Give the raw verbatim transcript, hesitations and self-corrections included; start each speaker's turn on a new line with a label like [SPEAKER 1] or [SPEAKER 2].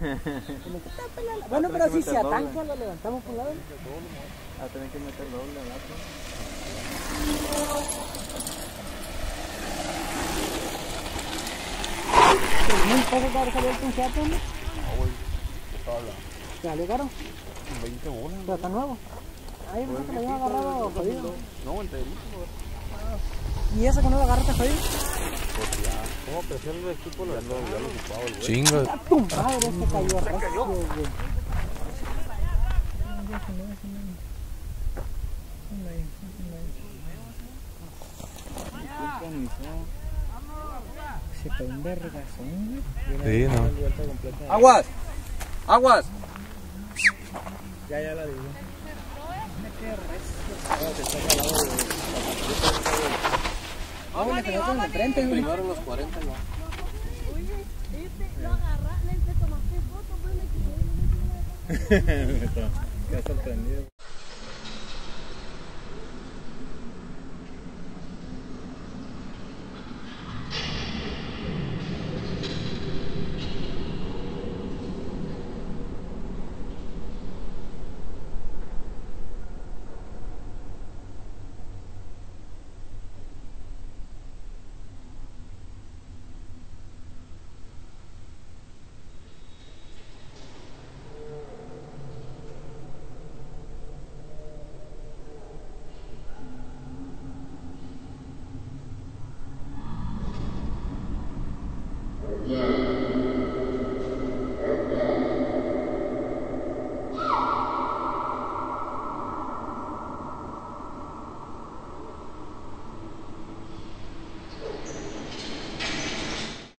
[SPEAKER 1] Bueno, pero si se atanca, lo levantamos por un lado.
[SPEAKER 2] A tener que meter doble abajo.
[SPEAKER 1] ¿Mil pesos para salir el pinchato? No,
[SPEAKER 3] güey. ¿Qué tabla?
[SPEAKER 1] ¿Te salió caro?
[SPEAKER 3] veinte bolas.
[SPEAKER 1] Pero está nuevo. Ahí pensé que lo había agarrado jodido.
[SPEAKER 3] No, enterito.
[SPEAKER 1] ¿Y eso que no lo agarraste jodido?
[SPEAKER 3] Pues ya. ¿Cómo creció el equipo? Ya lo, ya lo ocupaba el güey.
[SPEAKER 4] Chingo.
[SPEAKER 1] ¡A tu madre! Se cayó. Se cayó. Se pegó un vergazón.
[SPEAKER 4] Sí, no.
[SPEAKER 2] ¡Aguas! ¡Aguas!
[SPEAKER 1] Ya, ya la digo. Ah, bueno, te con el frente, güey.
[SPEAKER 2] Primero los cuarenta, ¿no?
[SPEAKER 5] Oye, este, lo agarraste, le tomaste foto, pero le quedé.
[SPEAKER 1] Qué sorprendido.
[SPEAKER 6] Yeah.